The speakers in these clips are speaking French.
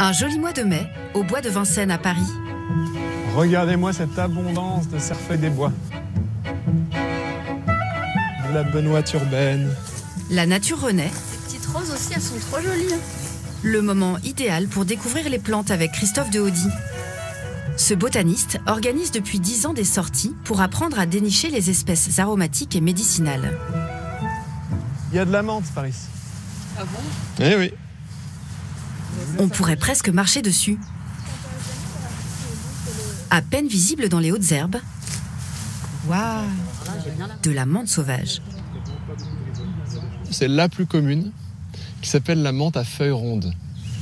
Un joli mois de mai, au bois de Vincennes à Paris. Regardez-moi cette abondance de cerfeuils des bois. De la benoîte urbaine. La nature renaît. Les petites roses aussi, elles sont trop jolies. Le moment idéal pour découvrir les plantes avec Christophe Deaudy. Ce botaniste organise depuis 10 ans des sorties pour apprendre à dénicher les espèces aromatiques et médicinales. Il y a de la menthe par ici. Ah bon? Eh oui. On pourrait presque marcher dessus. À peine visible dans les hautes herbes. Waouh! De la menthe sauvage. C'est la plus commune, qui s'appelle la menthe à feuilles rondes.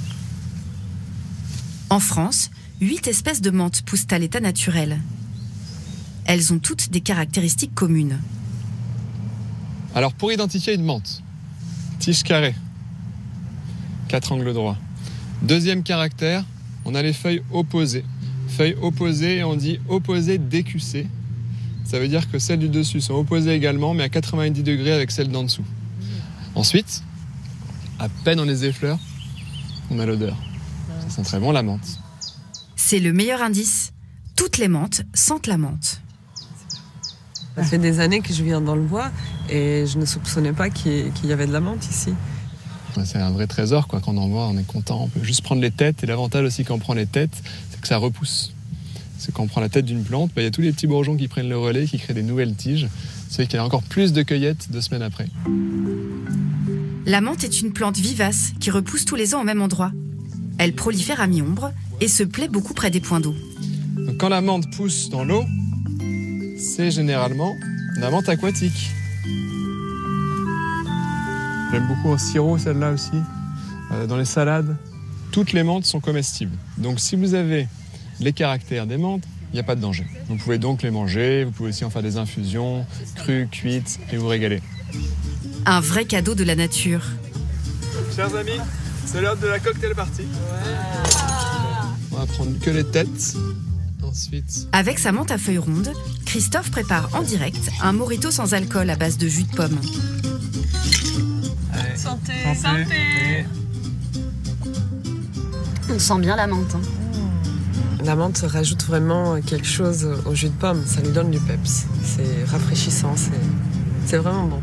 En France, 8 espèces de menthe poussent à l'état naturel. Elles ont toutes des caractéristiques communes. Alors pour identifier une menthe, tige carrée, 4 angles droits. Deuxième caractère, on a les feuilles opposées. Feuilles opposées, on dit opposées décussées. Ça veut dire que celles du dessus sont opposées également, mais à 90 degrés avec celles d'en dessous. Ensuite, à peine on les effleure, on a l'odeur. Ça sent très bon la menthe. C'est le meilleur indice. Toutes les menthes sentent la menthe. Ça fait des années que je viens dans le bois et je ne soupçonnais pas qu'il y avait de la menthe ici. C'est un vrai trésor, quoi. Quand on en voit, on est content. On peut juste prendre les têtes. Et l'avantage aussi quand on prend les têtes, c'est que ça repousse. C'est quand on prend la tête d'une plante, il y a tous les petits bourgeons qui prennent le relais, qui créent des nouvelles tiges. C'est qu'il y a encore plus de cueillettes 2 semaines après. La menthe est une plante vivace qui repousse tous les ans au même endroit. Elle prolifère à mi-ombre et se plaît beaucoup près des points d'eau. Donc quand la menthe pousse dans l'eau, c'est généralement la menthe aquatique. J'aime beaucoup en sirop celle-là aussi, dans les salades. Toutes les menthes sont comestibles. Donc si vous avez les caractères des menthes, il n'y a pas de danger. Vous pouvez donc les manger, vous pouvez aussi en faire des infusions, crues, cuites, et vous régaler. Un vrai cadeau de la nature. Chers amis, c'est l'heure de la cocktail party. On va prendre que les têtes. Ensuite. Avec sa menthe à feuilles rondes, Christophe prépare en direct un mojito sans alcool à base de jus de pomme. Allez. Santé. Santé. On sent bien la menthe. Hein. La menthe rajoute vraiment quelque chose au jus de pomme. Ça lui donne du peps. C'est rafraîchissant, c'est vraiment bon.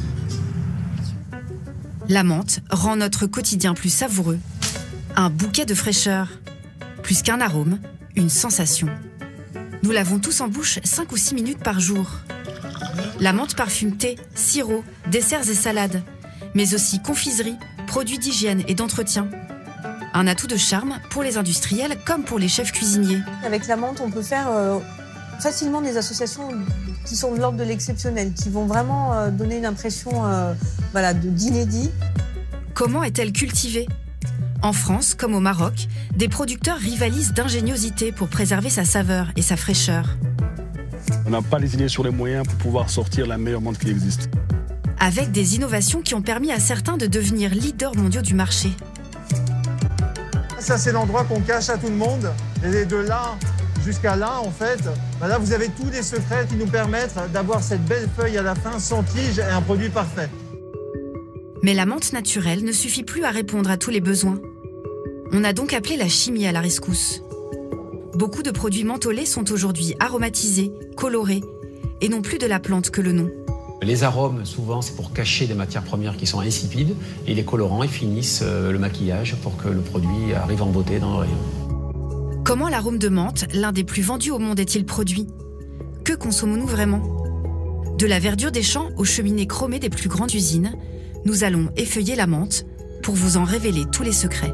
La menthe rend notre quotidien plus savoureux. Un bouquet de fraîcheur. Plus qu'un arôme, une sensation. Nous l'avons tous en bouche 5 ou 6 minutes par jour. La menthe parfume thé, sirop, desserts et salades, mais aussi confiserie, produits d'hygiène et d'entretien. Un atout de charme pour les industriels comme pour les chefs cuisiniers. Avec la menthe, on peut faire facilement des associations qui sont de l'ordre de l'exceptionnel, qui vont vraiment donner une impression d'inédit. Comment est-elle cultivée ? En France, comme au Maroc, des producteurs rivalisent d'ingéniosité pour préserver sa saveur et sa fraîcheur. On n'a pas les idées sur les moyens pour pouvoir sortir la meilleure menthe qui existe. Avec des innovations qui ont permis à certains de devenir leaders mondiaux du marché. Ça, c'est l'endroit qu'on cache à tout le monde. Et de là jusqu'à là, en fait, là, vous avez tous les secrets qui nous permettent d'avoir cette belle feuille à la fin, sans tige et un produit parfait. Mais la menthe naturelle ne suffit plus à répondre à tous les besoins. On a donc appelé la chimie à la rescousse. Beaucoup de produits mentholés sont aujourd'hui aromatisés, colorés, et non plus de la plante que le nom. Les arômes, souvent, c'est pour cacher des matières premières qui sont insipides, et les colorants, ils finissent le maquillage pour que le produit arrive en beauté dans le rayon. Comment l'arôme de menthe, l'un des plus vendus au monde, est-il produit ? Que consommons-nous vraiment ? De la verdure des champs aux cheminées chromées des plus grandes usines, nous allons effeuiller la menthe pour vous en révéler tous les secrets.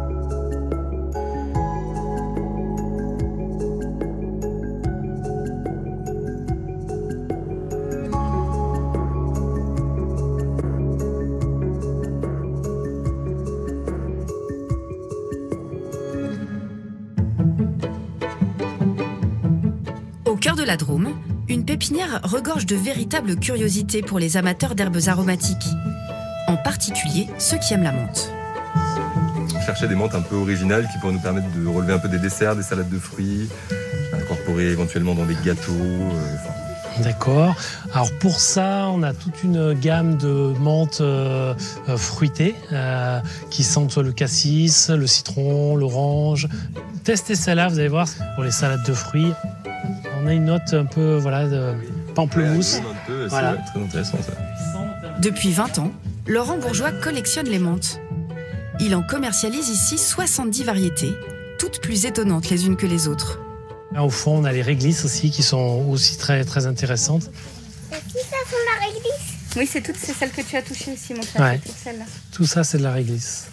Au cœur de la Drôme, une pépinière regorge de véritables curiosités pour les amateurs d'herbes aromatiques. En particulier ceux qui aiment la menthe. On cherchait des menthes un peu originales qui pourraient nous permettre de relever un peu des desserts, des salades de fruits, incorporer éventuellement dans des gâteaux. D'accord. Alors pour ça, on a toute une gamme de menthes fruitées qui sentent le cassis, le citron, l'orange. Testez celle-là, vous allez voir, pour les salades de fruits. On a une note un peu de pamplemousse. Voilà. C'est très intéressant ça. Depuis 20 ans, Laurent Bourgeois collectionne les menthes. Il en commercialise ici 70 variétés, toutes plus étonnantes les unes que les autres. Là, au fond, on a les réglisses aussi qui sont aussi très, très intéressantes. Est-ce que ça sent la réglisse? Oui, c'est celle que tu as touchée aussi, mon frère. Ouais. C'est toute celle-là. Tout ça, c'est de la réglisse.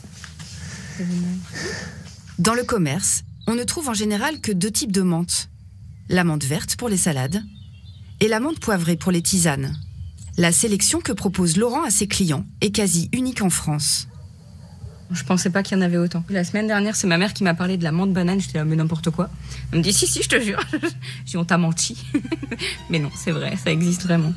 Dans le commerce, on ne trouve en général que 2 types de menthes. La menthe verte pour les salades et la menthe poivrée pour les tisanes. La sélection que propose Laurent à ses clients est quasi unique en France. Je pensais pas qu'il y en avait autant. La semaine dernière, c'est ma mère qui m'a parlé de la menthe banane. J'étais là, mais n'importe quoi. Elle me dit, si, je te jure. Je dis, on t'a menti. Mais non, c'est vrai, ça existe vraiment.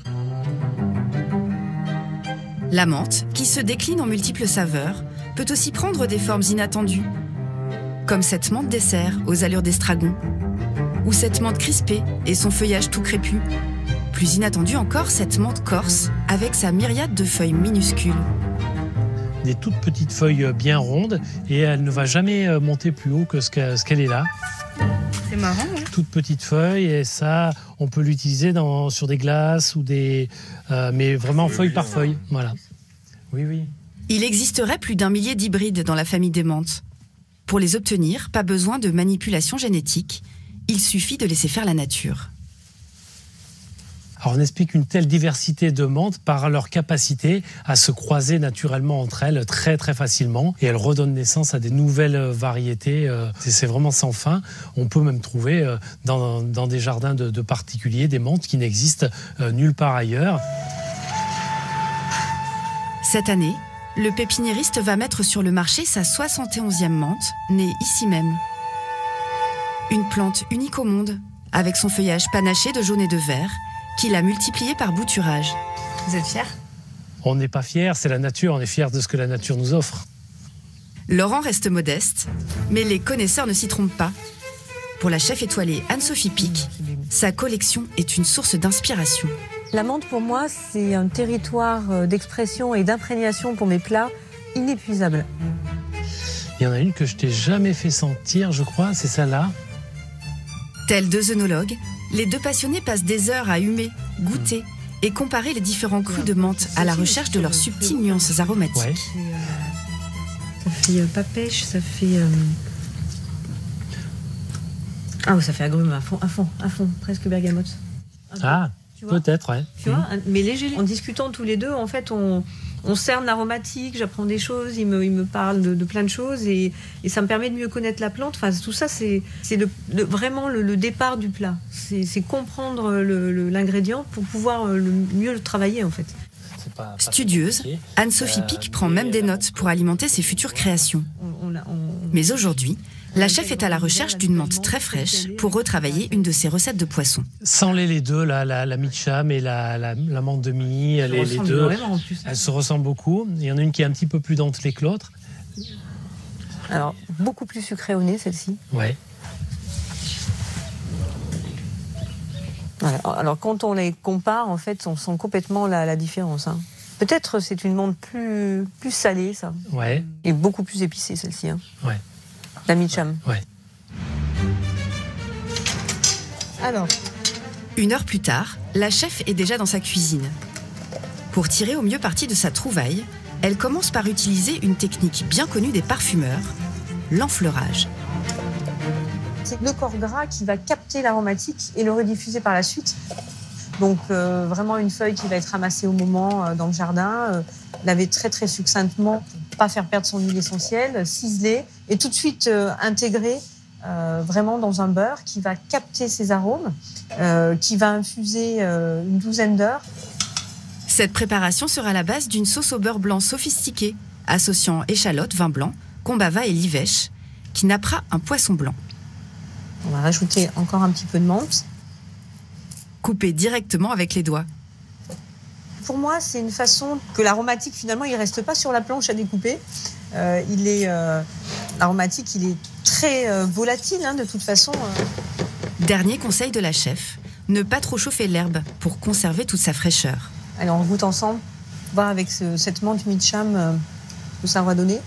La menthe, qui se décline en multiples saveurs, peut aussi prendre des formes inattendues. Comme cette menthe dessert aux allures d'estragon. Ou cette menthe crispée et son feuillage tout crépus. Plus inattendu encore, cette menthe corse avec sa myriade de feuilles minuscules. Des toutes petites feuilles bien rondes et elle ne va jamais monter plus haut que ce qu'elle est là. C'est marrant, ouais. Toutes petites feuilles et ça, on peut l'utiliser sur des glaces ou mais vraiment feuille par feuille. Voilà. Oui. Il existerait plus d'1 millier d'hybrides dans la famille des menthes. Pour les obtenir, pas besoin de manipulation génétique. Il suffit de laisser faire la nature. Alors on explique une telle diversité de menthes par leur capacité à se croiser naturellement entre elles très très facilement et elles redonnent naissance à des nouvelles variétés. C'est vraiment sans fin. On peut même trouver dans des jardins de particuliers des menthes qui n'existent nulle part ailleurs. Cette année, le pépiniériste va mettre sur le marché sa 71e menthe, née ici même. Une plante unique au monde, avec son feuillage panaché de jaune et de vert, qu'il a multiplié par bouturage. Vous êtes fiers? On n'est pas fiers, c'est la nature, on est fiers de ce que la nature nous offre. Laurent reste modeste, mais les connaisseurs ne s'y trompent pas. Pour la chef étoilée Anne-Sophie Pic, sa collection est une source d'inspiration. La menthe, pour moi, c'est un territoire d'expression et d'imprégnation pour mes plats inépuisable. Il y en a une que je t'ai jamais fait sentir, je crois, c'est celle-là. Tels 2 œnologues, les 2 passionnés passent des heures à humer, goûter et comparer les différents crus de menthe à la recherche de leurs subtiles nuances aromatiques. Ouais. Ça fait pas pêche, ça fait... Ah oui, ça fait agrumes à fond, presque bergamote. Ah, peut-être, ouais. Tu vois, mais léger. En discutant tous les deux, en fait, on cerne l'aromatique, j'apprends des choses, il me parle de plein de choses et ça me permet de mieux connaître la plante. Enfin, tout ça, c'est vraiment le départ du plat. C'est comprendre l'ingrédient pour pouvoir mieux le travailler, en fait. Studieuse, Anne-Sophie Pic prend même des notes pour alimenter ses futures créations. Mais aujourd'hui, la chef est à la recherche d'une menthe très fraîche pour retravailler une de ses recettes de poisson. Sans les deux, la Mitcham et la menthe de Mie, les deux, elles se ressemblent beaucoup. Il y en a une qui est un petit peu plus dentelée que l'autre. Alors, beaucoup plus sucrée au nez, celle-ci. Ouais. Voilà. Alors, quand on les compare, en fait, on sent complètement la différence. Hein. Peut-être c'est une menthe plus salée, ça. Ouais. Et beaucoup plus épicée, celle-ci. Hein. Ouais. La Mitcham. Ouais. Alors. 1 heure plus tard, la chef est déjà dans sa cuisine. Pour tirer au mieux parti de sa trouvaille, elle commence par utiliser une technique bien connue des parfumeurs, l'enfleurage. C'est le corps gras qui va capter l'aromatique et le rediffuser par la suite. Donc vraiment une feuille qui va être ramassée au moment dans le jardin, laver très très succinctement pour pas faire perdre son huile essentielle, ciseler et tout de suite intégrer vraiment dans un beurre qui va capter ses arômes, qui va infuser une 12aine d'heures. Cette préparation sera la base d'une sauce au beurre blanc sophistiquée, associant échalote, vin blanc, combava et livèche, qui nappera un poisson blanc. On va rajouter encore un petit peu de menthe. Coupé directement avec les doigts. Pour moi, c'est une façon que l'aromatique, finalement, il ne reste pas sur la planche à découper. L'aromatique, il est très volatile, hein, de toute façon. Dernier conseil de la chef, ne pas trop chauffer l'herbe pour conserver toute sa fraîcheur. Allez, on goûte ensemble, voir avec cette menthe Mitcham ce que ça va donner.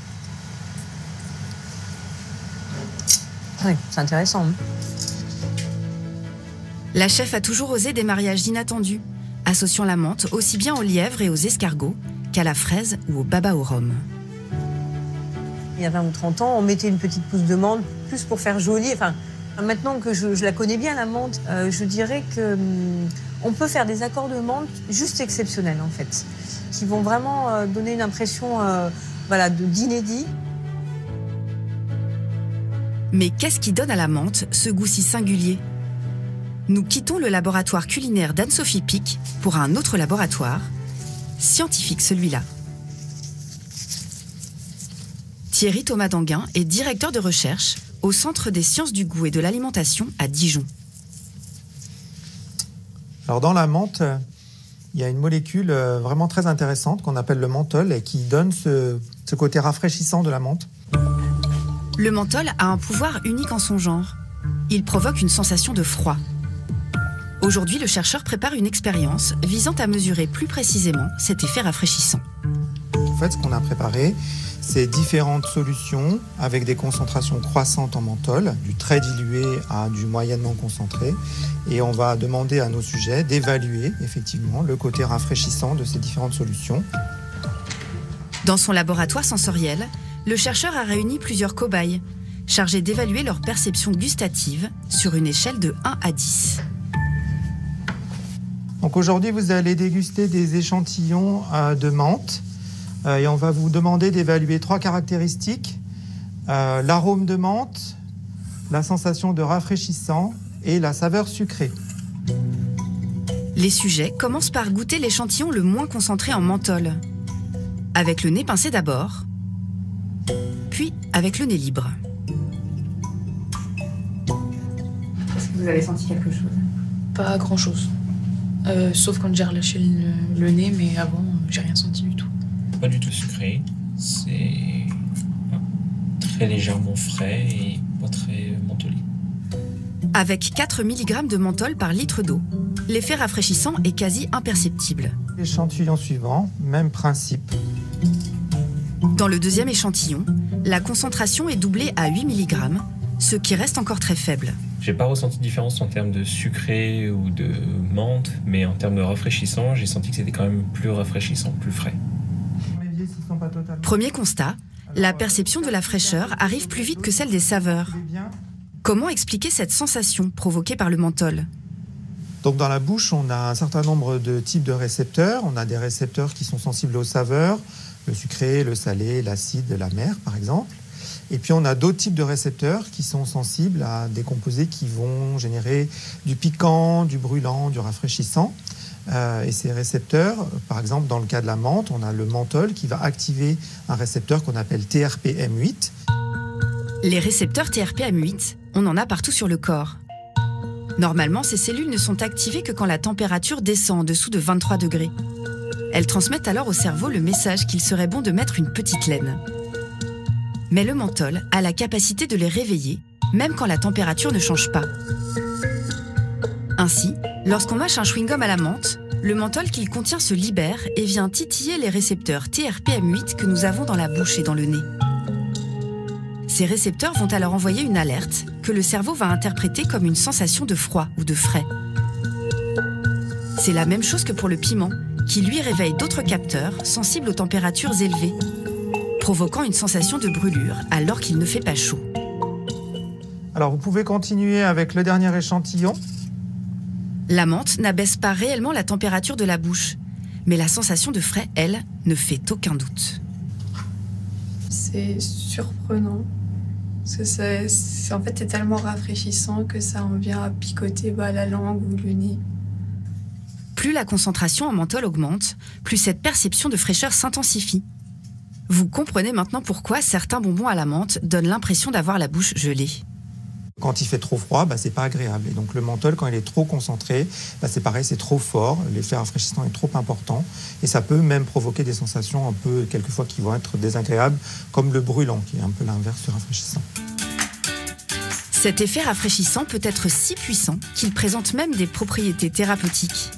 Oui, c'est intéressant. Hein. La chef a toujours osé des mariages inattendus, associant la menthe aussi bien aux lièvres et aux escargots qu'à la fraise ou au baba au rhum. Il y a 20 ou 30 ans, on mettait une petite pousse de menthe, plus pour faire joli. Enfin, maintenant que je la connais bien, la menthe, je dirais qu'on peut faire des accords de menthe juste exceptionnels, en fait, qui vont vraiment donner une impression d'inédit. Mais qu'est-ce qui donne à la menthe ce goût si singulier ? Nous quittons le laboratoire culinaire d'Anne-Sophie Pic pour un autre laboratoire, scientifique celui-là. Thierry Thomas Danguin est directeur de recherche au Centre des sciences du goût et de l'alimentation à Dijon. Alors dans la menthe, il y a une molécule vraiment très intéressante qu'on appelle le menthol et qui donne ce côté rafraîchissant de la menthe. Le menthol a un pouvoir unique en son genre. Il provoque une sensation de froid. Aujourd'hui, le chercheur prépare une expérience visant à mesurer plus précisément cet effet rafraîchissant. En fait, ce qu'on a préparé, c'est différentes solutions avec des concentrations croissantes en menthol, du très dilué à du moyennement concentré. Et on va demander à nos sujets d'évaluer effectivement le côté rafraîchissant de ces différentes solutions. Dans son laboratoire sensoriel, le chercheur a réuni plusieurs cobayes, chargés d'évaluer leur perception gustative sur une échelle de 1 à 10. Donc aujourd'hui, vous allez déguster des échantillons de menthe. Et on va vous demander d'évaluer 3 caractéristiques. L'arôme de menthe, la sensation de rafraîchissant et la saveur sucrée. Les sujets commencent par goûter l'échantillon le moins concentré en menthol. Avec le nez pincé d'abord, puis avec le nez libre. Est-ce que vous avez senti quelque chose ? Pas grand-chose. Sauf quand j'ai relâché le nez, mais avant, j'ai rien senti du tout. Pas du tout sucré, c'est très légèrement frais et pas très mentholé. Avec 4 mg de menthol par litre d'eau, l'effet rafraîchissant est quasi imperceptible. Échantillon suivant, même principe. Dans le deuxième échantillon, la concentration est doublée à 8 mg, ce qui reste encore très faible. J'ai pas ressenti de différence en termes de sucré ou de menthe, mais en termes de rafraîchissant, j'ai senti que c'était quand même plus rafraîchissant, plus frais. Premier constat, la perception de la fraîcheur arrive plus vite que celle des saveurs. Comment expliquer cette sensation provoquée par le menthol ? Donc dans la bouche, on a un certain nombre de types de récepteurs. On a des récepteurs qui sont sensibles aux saveurs, le sucré, le salé, l'acide, l'amer par exemple. Et puis on a d'autres types de récepteurs qui sont sensibles à des composés qui vont générer du piquant, du brûlant, du rafraîchissant. Et ces récepteurs, par exemple dans le cas de la menthe, on a le menthol qui va activer un récepteur qu'on appelle TRPM8. Les récepteurs TRPM8, on en a partout sur le corps. Normalement, ces cellules ne sont activées que quand la température descend en dessous de 23 degrés. Elles transmettent alors au cerveau le message qu'il serait bon de mettre une petite laine. Mais le menthol a la capacité de les réveiller, même quand la température ne change pas. Ainsi, lorsqu'on mâche un chewing-gum à la menthe, le menthol qu'il contient se libère et vient titiller les récepteurs TRPM8 que nous avons dans la bouche et dans le nez. Ces récepteurs vont alors envoyer une alerte que le cerveau va interpréter comme une sensation de froid ou de frais. C'est la même chose que pour le piment, qui lui réveille d'autres capteurs sensibles aux températures élevées, provoquant une sensation de brûlure alors qu'il ne fait pas chaud. Alors vous pouvez continuer avec le dernier échantillon. La menthe n'abaisse pas réellement la température de la bouche, mais la sensation de frais, elle, ne fait aucun doute. C'est surprenant, parce que en fait, c'est tellement rafraîchissant que ça en vient à picoter la langue ou le nez. Plus la concentration en menthol augmente, plus cette perception de fraîcheur s'intensifie. Vous comprenez maintenant pourquoi certains bonbons à la menthe donnent l'impression d'avoir la bouche gelée. Quand il fait trop froid, c'est pas agréable. Et donc le menthol, quand il est trop concentré, c'est pareil, c'est trop fort. L'effet rafraîchissant est trop important. Et ça peut même provoquer des sensations un peu, quelquefois, qui vont être désagréables, comme le brûlant, qui est un peu l'inverse du rafraîchissant. Cet effet rafraîchissant peut être si puissant qu'il présente même des propriétés thérapeutiques.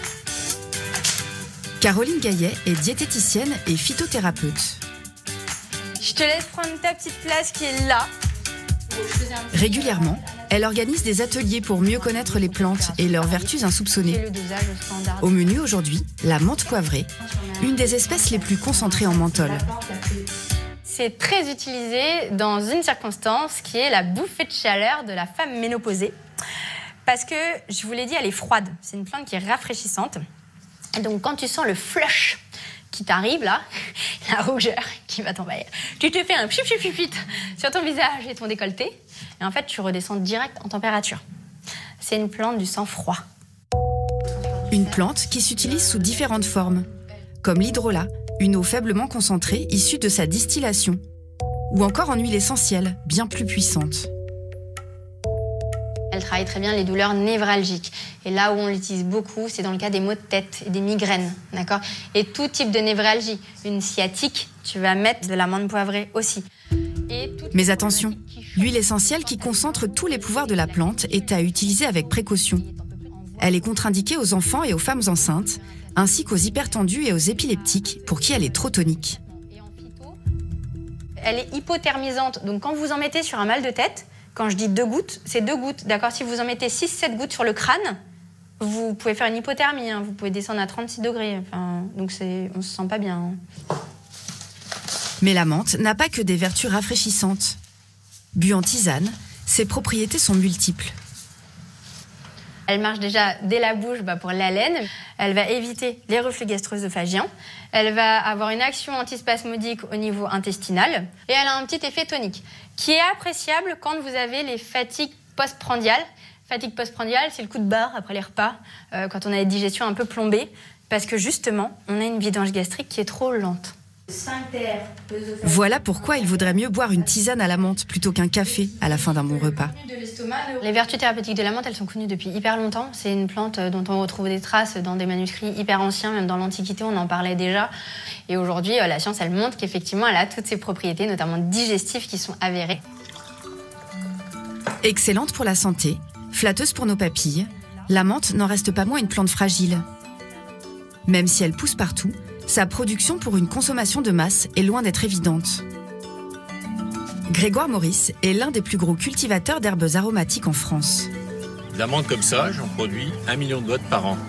Caroline Gaillet est diététicienne et phytothérapeute. Je te laisse prendre ta petite place qui est là. Régulièrement, elle organise des ateliers pour mieux connaître les plantes et leurs vertus insoupçonnées. Au menu aujourd'hui, la menthe poivrée, une des espèces les plus concentrées en menthol. C'est très utilisé dans une circonstance qui est la bouffée de chaleur de la femme ménopausée. Parce que, je vous l'ai dit, elle est froide. C'est une plante qui est rafraîchissante. Et donc, quand tu sens le flush qui t'arrive là, la rougeur qui va t'envahir, tu te fais un pchit sur ton visage et ton décolleté. Et en fait, tu redescends direct en température. C'est une plante du sang froid. Une plante qui s'utilise sous différentes formes, comme l'hydrolat, une eau faiblement concentrée issue de sa distillation, ou encore en huile essentielle, bien plus puissante. Elle travaille très bien les douleurs névralgiques. Et là où on l'utilise beaucoup, c'est dans le cas des maux de tête et des migraines, d'accord ? Et tout type de névralgie. Une sciatique, tu vas mettre de la menthe poivrée aussi. Mais attention, l'huile essentielle qui concentre tous les pouvoirs de la plante est à utiliser avec précaution. Elle est contre-indiquée aux enfants et aux femmes enceintes, ainsi qu'aux hypertendus et aux épileptiques, pour qui elle est trop tonique. Elle est hypothermisante, donc quand vous en mettez sur un mal de tête, quand je dis 2 gouttes, c'est 2 gouttes, d'accord ? Si vous en mettez 6-7 gouttes sur le crâne, vous pouvez faire une hypothermie, hein, vous pouvez descendre à 36 degrés, enfin, donc on se sent pas bien. Hein. Mais la menthe n'a pas que des vertus rafraîchissantes. Bu en tisane, ses propriétés sont multiples. Elle marche déjà dès la bouche pour l'haleine. Elle va éviter les reflux gastro-œsophagiens. Elle va avoir une action antispasmodique au niveau intestinal. Et elle a un petit effet tonique qui est appréciable quand vous avez les fatigues postprandiales. Fatigue postprandiale, c'est le coup de barre après les repas, quand on a des digestions un peu plombées, parce que justement, on a une vidange gastrique qui est trop lente. Voilà pourquoi il vaudrait mieux boire une tisane à la menthe plutôt qu'un café à la fin d'un bon repas. Les vertus thérapeutiques de la menthe, elles sont connues depuis hyper longtemps. C'est une plante dont on retrouve des traces dans des manuscrits hyper anciens, même dans l'Antiquité, on en parlait déjà. Et aujourd'hui, la science, elle montre qu'effectivement, elle a toutes ces propriétés, notamment digestives, qui sont avérées. Excellente pour la santé, flatteuse pour nos papilles, la menthe n'en reste pas moins une plante fragile. Même si elle pousse partout, sa production pour une consommation de masse est loin d'être évidente. Grégoire Maurice est l'un des plus gros cultivateurs d'herbes aromatiques en France. De la menthe comme ça, j'en produis 1 million de bottes par an.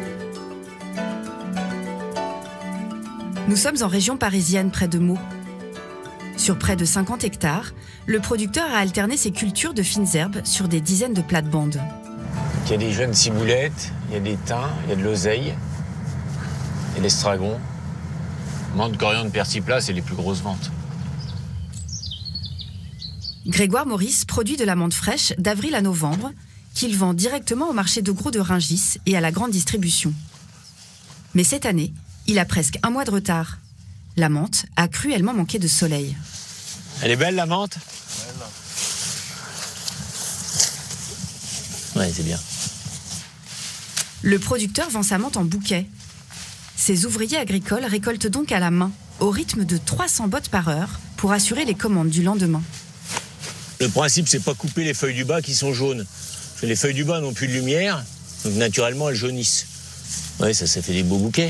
Nous sommes en région parisienne, près de Meaux. Sur près de 50 hectares, le producteur a alterné ses cultures de fines herbes sur des dizaines de plates-bandes. Il y a des jeunes ciboulettes, il y a des thym, il y a de l'oseille, il y a l'estragon. Menthe, coriandre, persiplas, c'est les plus grosses ventes. Grégoire Maurice produit de la menthe fraîche d'avril à novembre, qu'il vend directement au marché de gros de Rungis et à la grande distribution. Mais cette année, il a presque 1 mois de retard. La menthe a cruellement manqué de soleil. Elle est belle, la menthe ? Ouais, c'est bien. Le producteur vend sa menthe en bouquet. Ses ouvriers agricoles récoltent donc à la main, au rythme de 300 bottes par heure, pour assurer les commandes du lendemain. Le principe, c'est pas couper les feuilles du bas qui sont jaunes. Parce que les feuilles du bas n'ont plus de lumière, donc naturellement, elles jaunissent. Ouais, ça fait des beaux bouquets.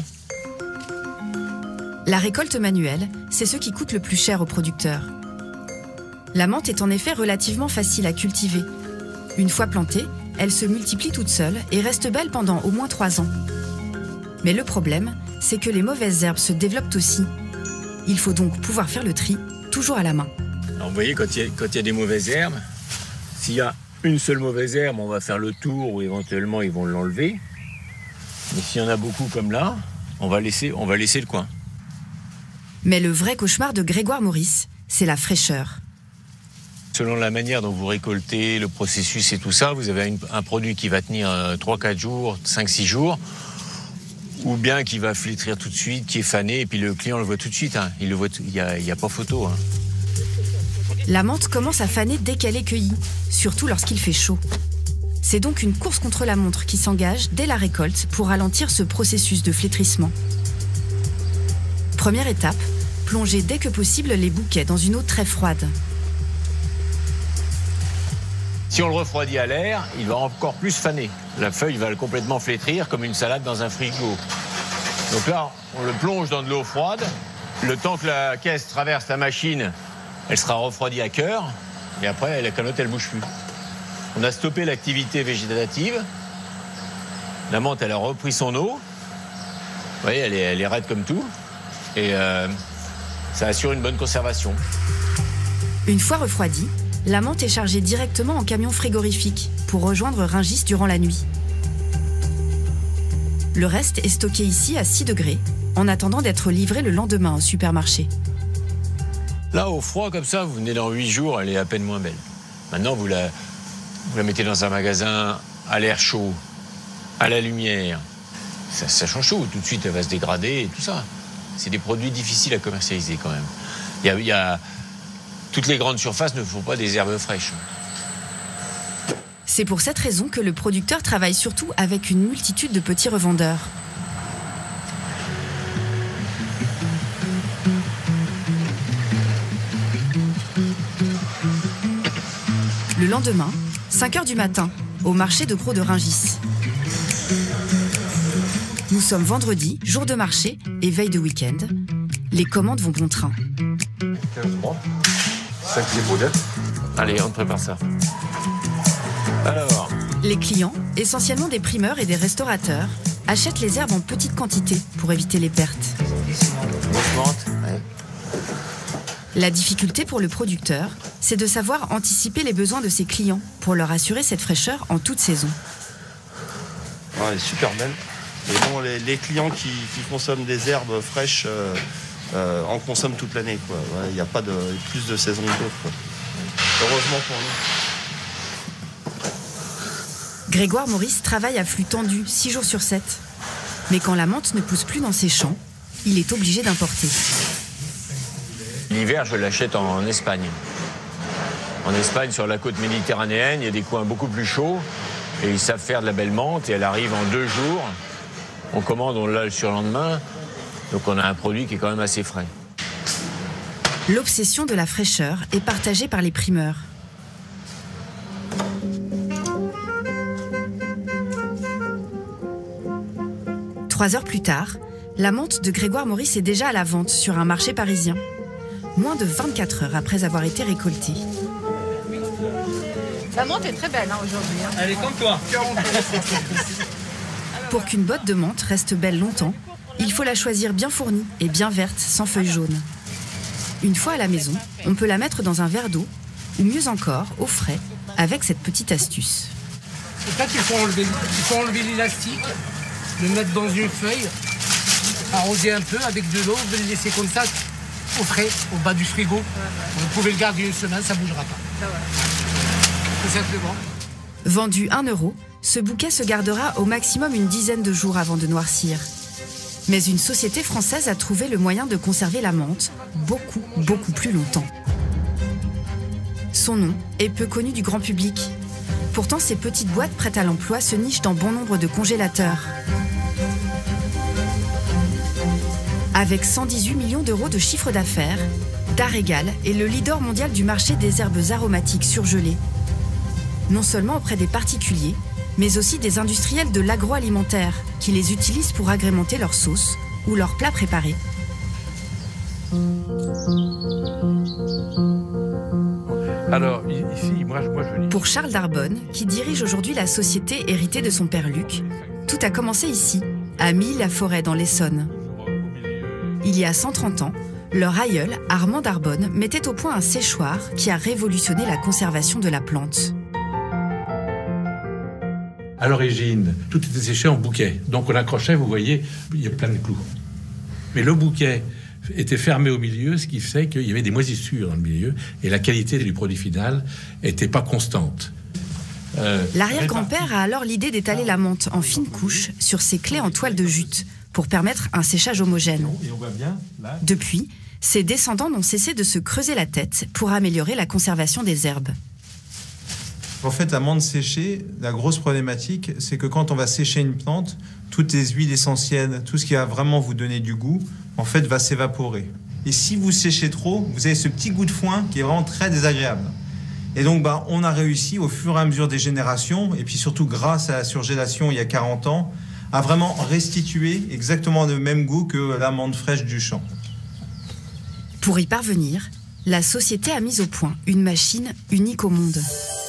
La récolte manuelle, c'est ce qui coûte le plus cher aux producteurs. La menthe est en effet relativement facile à cultiver. Une fois plantée, elle se multiplie toute seule et reste belle pendant au moins 3 ans. Mais le problème, c'est que les mauvaises herbes se développent aussi. Il faut donc pouvoir faire le tri, toujours à la main. Alors vous voyez, quand il y a des mauvaises herbes, s'il y a une seule mauvaise herbe, on va faire le tour ou éventuellement ils vont l'enlever. Mais s'il y en a beaucoup comme là, on va laisser le coin. Mais le vrai cauchemar de Grégoire Maurice, c'est la fraîcheur. Selon la manière dont vous récoltez, le processus et tout ça, vous avez un produit qui va tenir 3-4 jours, 5-6 jours, ou bien qui va flétrir tout de suite, qui est fané, et puis le client le voit tout de suite. Hein. Il n'y a pas photo. Hein. La menthe commence à faner dès qu'elle est cueillie, surtout lorsqu'il fait chaud. C'est donc une course contre la montre qui s'engage dès la récolte pour ralentir ce processus de flétrissement. Première étape, plonger dès que possible les bouquets dans une eau très froide. Si on le refroidit à l'air, il va encore plus faner. La feuille va complètement flétrir comme une salade dans un frigo. Donc là, on le plonge dans de l'eau froide. Le temps que la caisse traverse la machine, elle sera refroidie à cœur. Et après, la canotte, elle bouge plus. On a stoppé l'activité végétative. La menthe, elle a repris son eau. Vous voyez, elle est raide comme tout. Et ça assure une bonne conservation. Une fois refroidie, la menthe est chargée directement en camion frigorifique pour rejoindre Rungis durant la nuit. Le reste est stocké ici à 6 degrés, en attendant d'être livré le lendemain au supermarché. Là, au froid comme ça, vous venez dans 8 jours, elle est à peine moins belle. Maintenant, vous la mettez dans un magasin à l'air chaud, à la lumière. Ça change tout. Tout de suite, elle va se dégrader et tout ça. C'est des produits difficiles à commercialiser quand même. Toutes les grandes surfaces ne font pas des herbes fraîches. C'est pour cette raison que le producteur travaille surtout avec une multitude de petits revendeurs. Le lendemain, 5 h du matin, au marché de gros de Rungis. Nous sommes vendredi, jour de marché et veille de week-end. Les commandes vont bon train. 5 boulettes. Allez, on prépare ça. Alors. Les clients, essentiellement des primeurs et des restaurateurs, achètent les herbes en petite quantité pour éviter les pertes. Ouais. La difficulté pour le producteur, c'est de savoir anticiper les besoins de ses clients pour leur assurer cette fraîcheur en toute saison. Elle est super belle. Et bon, les clients qui consomment des herbes fraîches en consomment toute l'année. Il n'y a pas plus de saison que d'autres. Heureusement pour nous. Grégoire Maurice travaille à flux tendu 6 jours sur 7. Mais quand la menthe ne pousse plus dans ses champs, il est obligé d'importer. L'hiver, je l'achète en Espagne. En Espagne, sur la côte méditerranéenne, il y a des coins beaucoup plus chauds. Et ils savent faire de la belle menthe et elle arrive en 2 jours. On commande, on l'a le surlendemain. Donc on a un produit qui est quand même assez frais. L'obsession de la fraîcheur est partagée par les primeurs. Trois heures plus tard, la menthe de Grégoire Maurice est déjà à la vente sur un marché parisien. Moins de 24 heures après avoir été récoltée. La menthe est très belle aujourd'hui. Elle est comme toi. Pour qu'une botte de menthe reste belle longtemps, il faut la choisir bien fournie et bien verte, sans feuilles jaunes. Une fois à la maison, on peut la mettre dans un verre d'eau, ou mieux encore, au frais, avec cette petite astuce. En fait, il faut enlever l'élastique, le mettre dans une feuille, arroser un peu avec de l'eau, le laisser comme ça, au frais, au bas du frigo. Vous pouvez le garder 1 semaine, ça ne bougera pas. Tout simplement. Vendu 1 €, ce bouquet se gardera au maximum une dizaine de jours avant de noircir. Mais une société française a trouvé le moyen de conserver la menthe beaucoup plus longtemps. Son nom est peu connu du grand public. Pourtant, ces petites boîtes prêtes à l'emploi se nichent dans bon nombre de congélateurs. Avec 118 millions d'euros de chiffre d'affaires, Darégal est le leader mondial du marché des herbes aromatiques surgelées. Non seulement auprès des particuliers, mais aussi des industriels de l'agroalimentaire qui les utilisent pour agrémenter leurs sauces ou leurs plats préparés. Alors, ici, moi je dis... Pour Charles Darbonne, qui dirige aujourd'hui la société héritée de son père Luc, tout a commencé ici, à Milly-la-Forêt dans l'Essonne. Il y a 130 ans, leur aïeul, Armand Darbonne, mettait au point un séchoir qui a révolutionné la conservation de la plante. À l'origine, tout était séché en bouquet. Donc on accrochait, vous voyez, il y a plein de clous. Mais le bouquet était fermé au milieu, ce qui fait qu'il y avait des moisissures dans le milieu et la qualité du produit final n'était pas constante. L'arrière-grand-père a alors l'idée d'étaler la menthe en fines couches sur ses clés en toile de jute pour permettre un séchage homogène. Depuis, ses descendants n'ont cessé de se creuser la tête pour améliorer la conservation des herbes. En fait, la menthe séchée, la grosse problématique, c'est que quand on va sécher une plante, toutes les huiles essentielles, tout ce qui va vraiment vous donner du goût, en fait, va s'évaporer. Et si vous séchez trop, vous avez ce petit goût de foin qui est vraiment très désagréable. Et donc, on a réussi au fur et à mesure des générations, et puis surtout grâce à la surgélation il y a 40 ans, à vraiment restituer exactement le même goût que la menthe fraîche du champ. Pour y parvenir, la société a mis au point une machine unique au monde.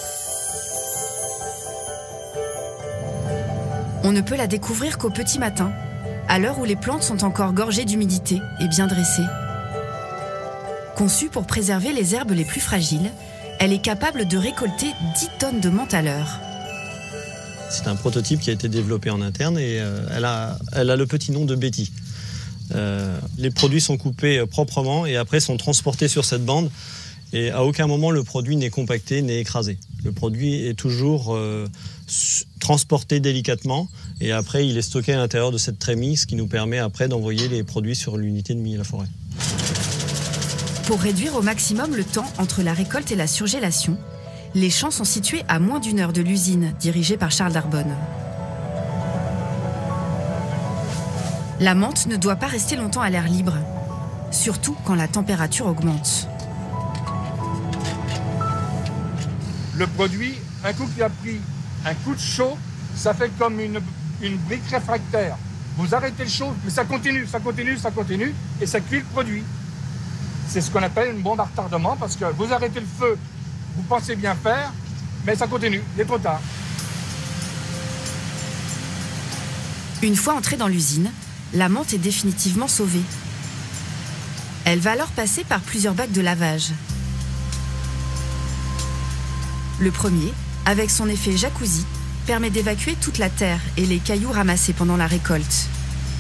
On ne peut la découvrir qu'au petit matin, à l'heure où les plantes sont encore gorgées d'humidité et bien dressées. Conçue pour préserver les herbes les plus fragiles, elle est capable de récolter 10 tonnes de menthe à l'heure. C'est un prototype qui a été développé en interne et elle a le petit nom de Betty. Les produits sont coupés proprement et après sont transportés sur cette bande et à aucun moment le produit n'est compacté, n'est écrasé. Le produit est toujours transporté délicatement et après il est stocké à l'intérieur de cette trémie, ce qui nous permet après d'envoyer les produits sur l'unité de Milly-la-Forêt. Pour réduire au maximum le temps entre la récolte et la surgélation, les champs sont situés à moins d'1 heure de l'usine dirigée par Charles Darbonne. La menthe ne doit pas rester longtemps à l'air libre, surtout quand la température augmente. Le produit, un coup qu'il a pris un coup de chaud, ça fait comme une brique réfractaire. Vous arrêtez le chaud, mais ça continue, ça continue, ça continue, et ça cuit le produit. C'est ce qu'on appelle une bombe à retardement, parce que vous arrêtez le feu, vous pensez bien faire, mais ça continue, il est trop tard. Une fois entrée dans l'usine, la menthe est définitivement sauvée. Elle va alors passer par plusieurs bacs de lavage. Le premier, avec son effet jacuzzi, permet d'évacuer toute la terre et les cailloux ramassés pendant la récolte.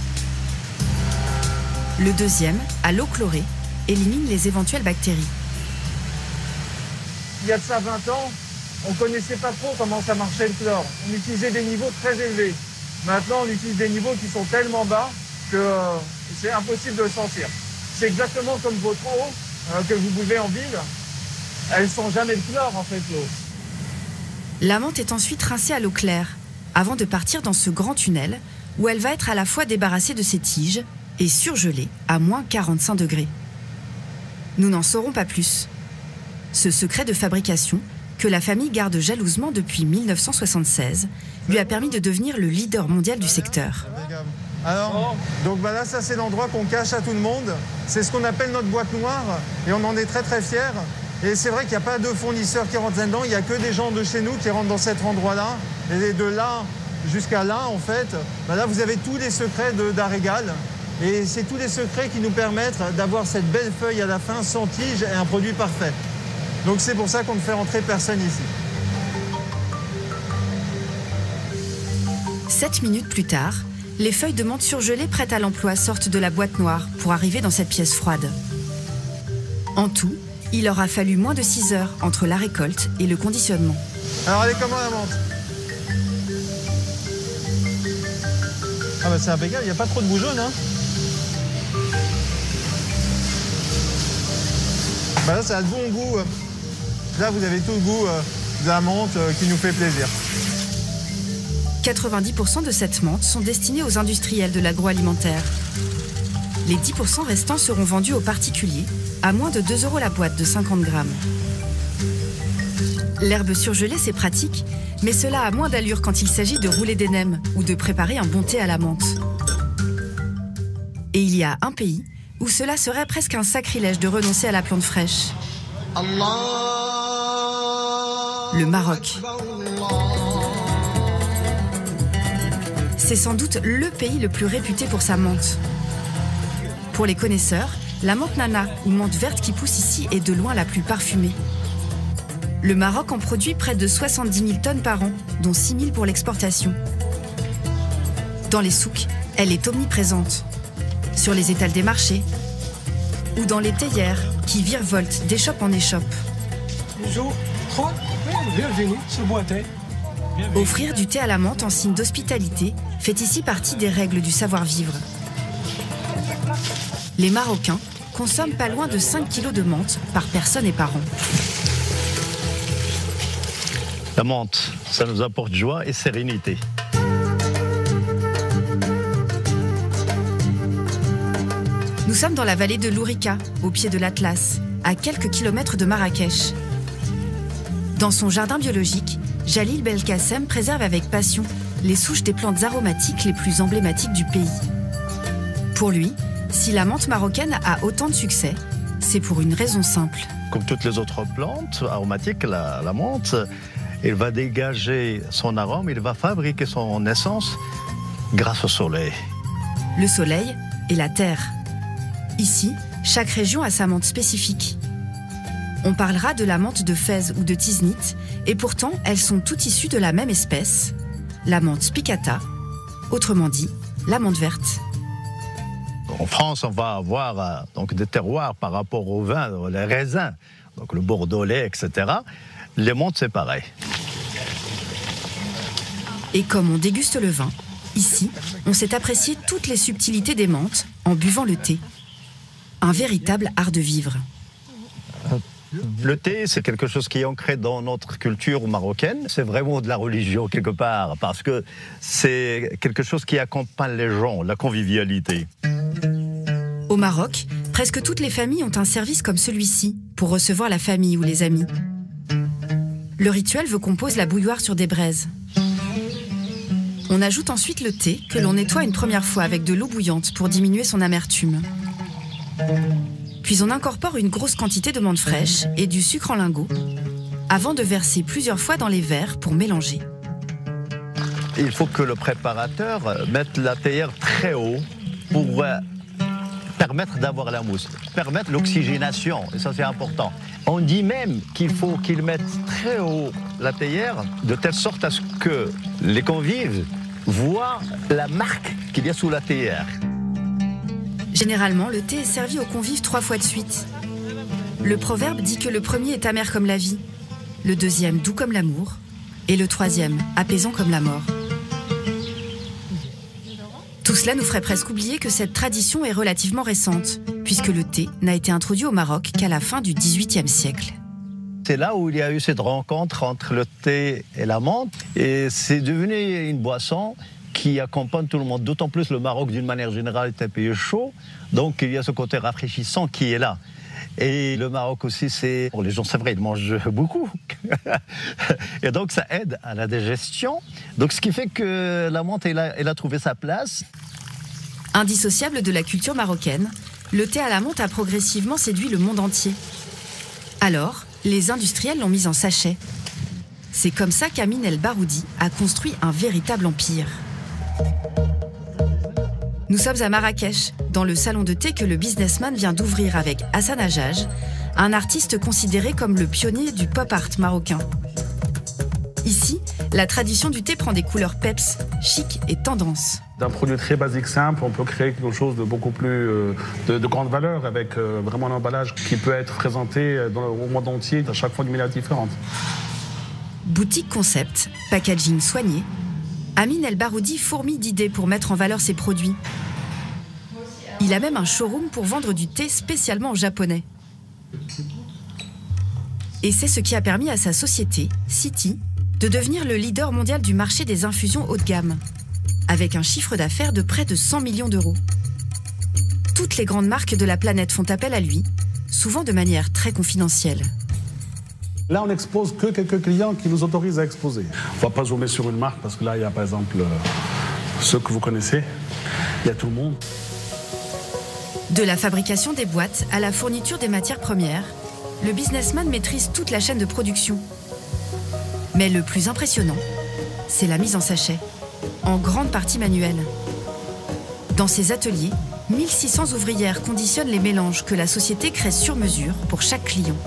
Le deuxième, à l'eau chlorée, élimine les éventuelles bactéries. Il y a de ça 20 ans, on ne connaissait pas trop comment ça marchait le chlore. On utilisait des niveaux très élevés. Maintenant, on utilise des niveaux qui sont tellement bas que c'est impossible de le sentir. C'est exactement comme votre eau que vous buvez en ville. Elle ne sent jamais le chlore, en fait, l'eau. La menthe est ensuite rincée à l'eau claire, avant de partir dans ce grand tunnel où elle va être à la fois débarrassée de ses tiges et surgelée à moins 45 degrés. Nous n'en saurons pas plus. Ce secret de fabrication, que la famille garde jalousement depuis 1976, lui a permis de devenir le leader mondial du secteur. Alors, donc là, ça c'est l'endroit qu'on cache à tout le monde. C'est ce qu'on appelle notre boîte noire et on en est très très fiers. Et c'est vrai qu'il n'y a pas de fournisseurs qui rentrent là-dedans, il n'y a que des gens de chez nous qui rentrent dans cet endroit-là. Et de là jusqu'à là, en fait, là vous avez tous les secrets d'Arégal. Et c'est tous les secrets qui nous permettent d'avoir cette belle feuille à la fin, sans tige et un produit parfait. Donc c'est pour ça qu'on ne fait rentrer personne ici. 7 minutes plus tard, les feuilles de menthe surgelées prêtes à l'emploi sortent de la boîte noire pour arriver dans cette pièce froide. En tout, il aura fallu moins de 6 heures entre la récolte et le conditionnement. Alors elle est comment la menthe? Ah bah c'est impeccable, il n'y a pas trop de bout jaune, hein. Bah là, ça a de bon goût. Là, vous avez tout le goût de la menthe qui nous fait plaisir. 90% de cette menthe sont destinés aux industriels de l'agroalimentaire. Les 10% restants seront vendus aux particuliers à moins de 2 € la boîte de 50 grammes. L'herbe surgelée, c'est pratique, mais cela a moins d'allure quand il s'agit de rouler des nems ou de préparer un bon thé à la menthe. Et il y a un pays où cela serait presque un sacrilège de renoncer à la plante fraîche. Le Maroc. C'est sans doute le pays le plus réputé pour sa menthe. Pour les connaisseurs, la menthe nana, ou menthe verte qui pousse ici, est de loin la plus parfumée. Le Maroc en produit près de 70 000 tonnes par an, dont 6 000 pour l'exportation. Dans les souks, elle est omniprésente. Sur les étals des marchés, ou dans les théières qui virevoltent d'échoppe en échoppe. Bonjour, bienvenue, ce bois thé. Offrir du thé à la menthe en signe d'hospitalité fait ici partie des règles du savoir-vivre. Les Marocains consomment pas loin de 5 kilos de menthe par personne et par an. La menthe, ça nous apporte joie et sérénité. Nous sommes dans la vallée de l'Ourika, au pied de l'Atlas, à quelques kilomètres de Marrakech. Dans son jardin biologique, Jalil Belkacem préserve avec passion les souches des plantes aromatiques les plus emblématiques du pays. Pour lui, si la menthe marocaine a autant de succès, c'est pour une raison simple. Comme toutes les autres plantes aromatiques, la menthe, elle va dégager son arôme, elle va fabriquer son essence grâce au soleil. Le soleil et la terre. Ici, chaque région a sa menthe spécifique. On parlera de la menthe de Fès ou de Tiznit, et pourtant, elles sont toutes issues de la même espèce, la menthe spicata, autrement dit, la menthe verte. En France, on va avoir donc des terroirs par rapport au vin, les raisins, donc le bordelais, etc. Les menthes, c'est pareil. Et comme on déguste le vin, ici, on sait apprécier toutes les subtilités des menthes en buvant le thé. Un véritable art de vivre. Le thé, c'est quelque chose qui est ancré dans notre culture marocaine. C'est vraiment de la religion quelque part, parce que c'est quelque chose qui accompagne les gens, la convivialité. Au Maroc, presque toutes les familles ont un service comme celui-ci pour recevoir la famille ou les amis. Le rituel veut qu'on pose la bouilloire sur des braises. On ajoute ensuite le thé que l'on nettoie une première fois avec de l'eau bouillante pour diminuer son amertume. Puis on incorpore une grosse quantité de menthe fraîche et du sucre en lingots, avant de verser plusieurs fois dans les verres pour mélanger. Il faut que le préparateur mette la théière très haut pour permettre d'avoir la mousse, permettre l'oxygénation, et ça c'est important. On dit même qu'il faut qu'il mette très haut la théière, de telle sorte à ce que les convives voient la marque qu'il y a sous la théière. Généralement, le thé est servi aux convives 3 fois de suite. Le proverbe dit que le premier est amer comme la vie, le deuxième doux comme l'amour, et le troisième apaisant comme la mort. Tout cela nous ferait presque oublier que cette tradition est relativement récente, puisque le thé n'a été introduit au Maroc qu'à la fin du XVIIIe siècle. C'est là où il y a eu cette rencontre entre le thé et la menthe, et c'est devenu une boisson qui accompagne tout le monde. D'autant plus le Maroc, d'une manière générale, est un pays chaud, donc il y a ce côté rafraîchissant qui est là. Et le Maroc aussi, c'est... Pour les gens, c'est vrai, ils mangent beaucoup. Et donc, ça aide à la digestion. Donc, ce qui fait que la menthe, elle a trouvé sa place. Indissociable de la culture marocaine, le thé à la menthe a progressivement séduit le monde entier. Alors, les industriels l'ont mis en sachet. C'est comme ça qu'Amin El Baroudi a construit un véritable empire. Nous sommes à Marrakech, dans le salon de thé que le businessman vient d'ouvrir avec Hassan Hajjaj, un artiste considéré comme le pionnier du pop art marocain. Ici, la tradition du thé prend des couleurs peps, chic et tendance. D'un produit très basique, simple, on peut créer quelque chose de beaucoup plus de grande valeur, avec vraiment un emballage qui peut être présenté au monde entier, à chaque fois d'une manière différente. Boutique concept, packaging soigné, Amin El Baroudi fourmille d'idées pour mettre en valeur ses produits. Il a même un showroom pour vendre du thé spécialement en japonais. Et c'est ce qui a permis à sa société, City, de devenir le leader mondial du marché des infusions haut de gamme, avec un chiffre d'affaires de près de 100 millions d'euros. Toutes les grandes marques de la planète font appel à lui, souvent de manière très confidentielle. Là, on n'expose que quelques clients qui nous autorisent à exposer. On ne va pas zoomer sur une marque parce que là, il y a par exemple ceux que vous connaissez. Il y a tout le monde. De la fabrication des boîtes à la fourniture des matières premières, le businessman maîtrise toute la chaîne de production. Mais le plus impressionnant, c'est la mise en sachet, en grande partie manuelle. Dans ses ateliers, 1600 ouvrières conditionnent les mélanges que la société crée sur mesure pour chaque client.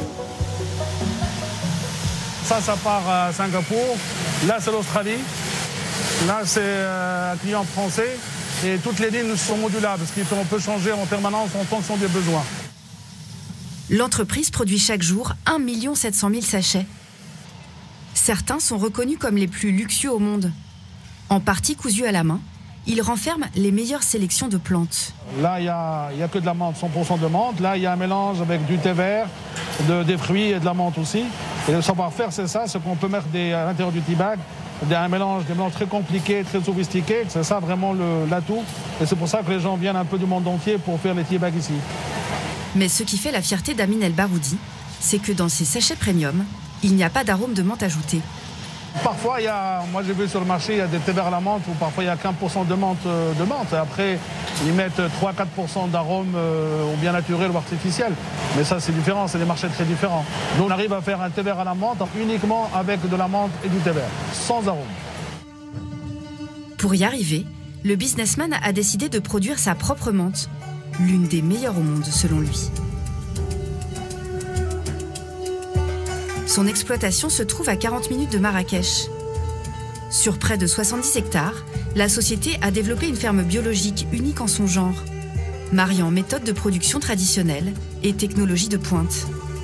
Ça part à Singapour. Là, c'est l'Australie. Là, c'est un client français. Et toutes les lignes sont modulables, ce qui fait qu'on peut changer en permanence en fonction des besoins. L'entreprise produit chaque jour 1 700 000 sachets. Certains sont reconnus comme les plus luxueux au monde. En partie cousus à la main, ils renferment les meilleures sélections de plantes. Là, il n'y a que de la menthe, 100% de menthe. Là, il y a un mélange avec du thé vert, des fruits et de la menthe aussi. Et le savoir-faire, c'est ça, c'est qu'on peut mettre à l'intérieur du tea bag des mélanges très compliqués, très sophistiqués. C'est ça vraiment l'atout. Et c'est pour ça que les gens viennent un peu du monde entier pour faire les tea bags ici. Mais ce qui fait la fierté d'Amin El Baroudi, c'est que dans ces sachets premium, il n'y a pas d'arôme de menthe ajouté. Parfois, moi j'ai vu sur le marché, il y a des thés verts à la menthe où parfois il y a 15% de menthe. Et après, ils mettent 3-4% d'arôme ou bien naturel ou artificiel. Mais ça, c'est différent, c'est des marchés très différents. Donc on arrive à faire un thé vert à la menthe uniquement avec de la menthe et du thé vert, sans arôme. Pour y arriver, le businessman a décidé de produire sa propre menthe, l'une des meilleures au monde selon lui. Son exploitation se trouve à 40 minutes de Marrakech. Sur près de 70 hectares, la société a développé une ferme biologique unique en son genre, mariant méthodes de production traditionnelles et technologies de pointe.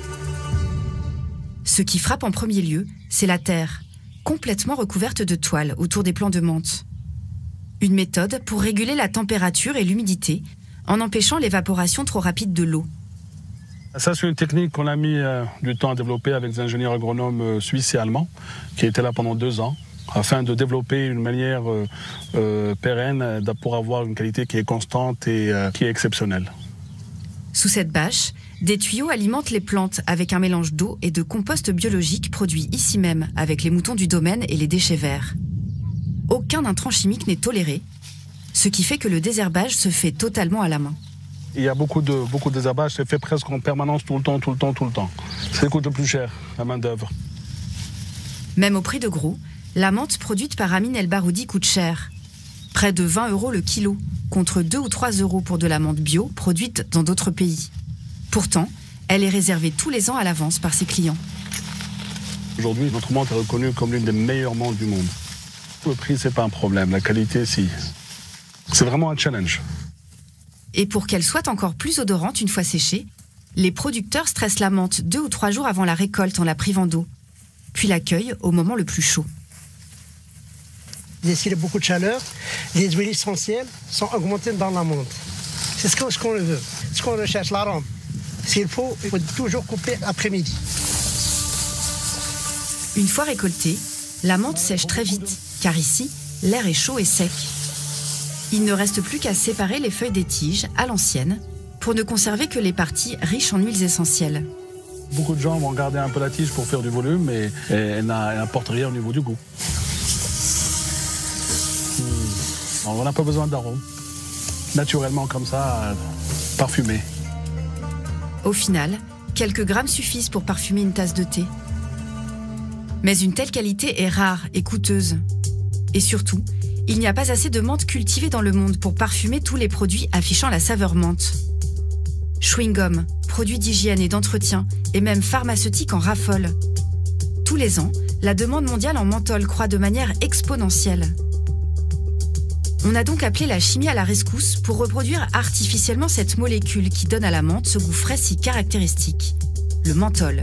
Ce qui frappe en premier lieu, c'est la terre, complètement recouverte de toile autour des plants de menthe. Une méthode pour réguler la température et l'humidité, en empêchant l'évaporation trop rapide de l'eau. Ça, c'est une technique qu'on a mis du temps à développer avec des ingénieurs agronomes suisses et allemands qui étaient là pendant 2 ans afin de développer une manière pérenne pour avoir une qualité qui est constante et qui est exceptionnelle. Sous cette bâche, des tuyaux alimentent les plantes avec un mélange d'eau et de compost biologique produit ici même avec les moutons du domaine et les déchets verts. Aucun intrant chimique n'est toléré, ce qui fait que le désherbage se fait totalement à la main. Il y a beaucoup de désherbage, c'est fait presque en permanence tout le temps. Ça coûte le plus cher, la main-d'œuvre. Même au prix de gros, la menthe produite par Amin El Baroudi coûte cher. Près de 20 € le kilo, contre 2 ou 3 € pour de la menthe bio produite dans d'autres pays. Pourtant, elle est réservée tous les ans à l'avance par ses clients. Aujourd'hui, notre menthe est reconnue comme l'une des meilleures menthes du monde. Le prix, c'est pas un problème, la qualité, si. C'est vraiment un challenge. Et pour qu'elle soit encore plus odorante une fois séchée, les producteurs stressent la menthe 2 ou 3 jours avant la récolte en la privant d'eau, puis l'accueillent au moment le plus chaud. S'il y a beaucoup de chaleur, les huiles essentielles sont augmentées dans la menthe. C'est ce qu'on veut, ce qu'on recherche, l'arôme. S'il faut, il faut toujours couper l'après-midi. Une fois récoltée, la menthe sèche très vite, car ici, l'air est chaud et sec. Il ne reste plus qu'à séparer les feuilles des tiges à l'ancienne pour ne conserver que les parties riches en huiles essentielles. Beaucoup de gens vont garder un peu la tige pour faire du volume, mais elle n'apporte rien au niveau du goût. On n'a pas besoin d'arôme. Naturellement comme ça, parfumé. Au final, quelques grammes suffisent pour parfumer une tasse de thé. Mais une telle qualité est rare et coûteuse. Et surtout, il n'y a pas assez de menthe cultivée dans le monde pour parfumer tous les produits affichant la saveur menthe. Chewing-gum, produits d'hygiène et d'entretien, et même pharmaceutiques en raffolent. Tous les ans, la demande mondiale en menthol croît de manière exponentielle. On a donc appelé la chimie à la rescousse pour reproduire artificiellement cette molécule qui donne à la menthe ce goût frais si caractéristique, le menthol.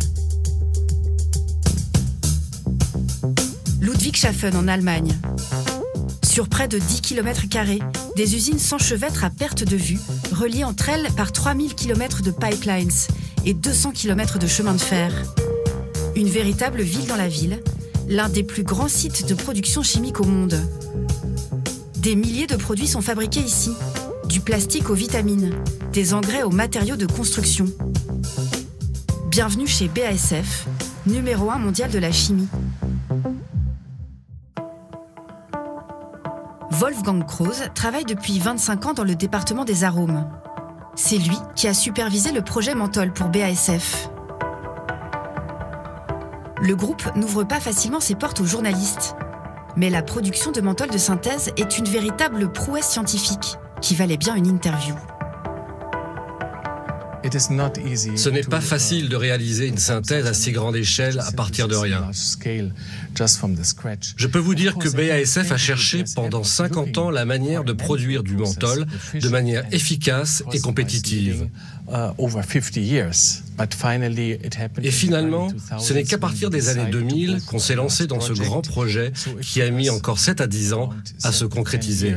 Ludwigshafen en Allemagne. Sur près de 10 km², des usines s'enchevêtrent à perte de vue, reliées entre elles par 3000 km de pipelines et 200 km de chemin de fer. Une véritable ville dans la ville, l'un des plus grands sites de production chimique au monde. Des milliers de produits sont fabriqués ici, du plastique aux vitamines, des engrais aux matériaux de construction. Bienvenue chez BASF, numéro 1 mondial de la chimie. Wolfgang Krause travaille depuis 25 ans dans le département des arômes. C'est lui qui a supervisé le projet menthol pour BASF. Le groupe n'ouvre pas facilement ses portes aux journalistes. Mais la production de menthol de synthèse est une véritable prouesse scientifique qui valait bien une interview. Ce n'est pas facile de réaliser une synthèse à si grande échelle à partir de rien. Je peux vous dire que BASF a cherché pendant 50 ans la manière de produire du menthol de manière efficace et compétitive. Et finalement, ce n'est qu'à partir des années 2000 qu'on s'est lancé dans ce grand projet qui a mis encore 7 à 10 ans à se concrétiser.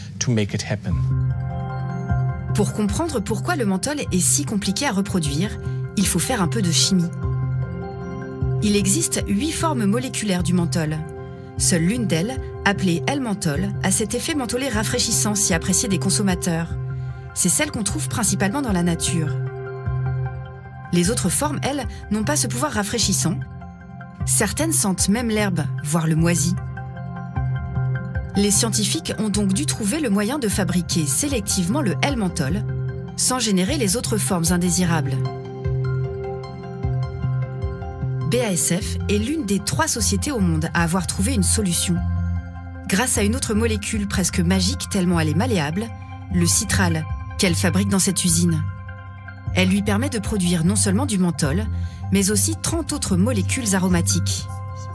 Pour comprendre pourquoi le menthol est si compliqué à reproduire, il faut faire un peu de chimie. Il existe 8 formes moléculaires du menthol. Seule l'une d'elles, appelée L-menthol, a cet effet mentholé rafraîchissant si apprécié des consommateurs. C'est celle qu'on trouve principalement dans la nature. Les autres formes, elles, n'ont pas ce pouvoir rafraîchissant, Certaines sentent même l'herbe, voire le moisi. Les scientifiques ont donc dû trouver le moyen de fabriquer sélectivement le L-menthol sans générer les autres formes indésirables. BASF est l'une des 3 sociétés au monde à avoir trouvé une solution. Grâce à une autre molécule presque magique tellement elle est malléable, le citral, qu'elle fabrique dans cette usine. Elle lui permet de produire non seulement du menthol, mais aussi 30 autres molécules aromatiques.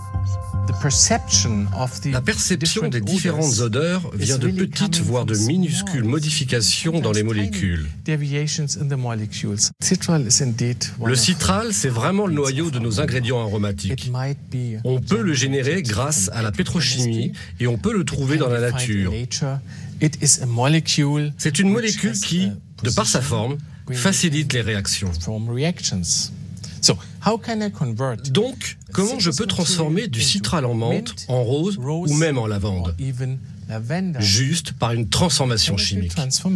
La perception des différentes odeurs vient de petites, voire de minuscules modifications dans les molécules. Le citral, c'est vraiment le noyau de nos ingrédients aromatiques. On peut le générer grâce à la pétrochimie et on peut le trouver dans la nature. C'est une molécule qui, de par sa forme, facilite les réactions. Donc, comment je peux transformer du citral en menthe, en rose ou même en lavande? Juste par une transformation chimique.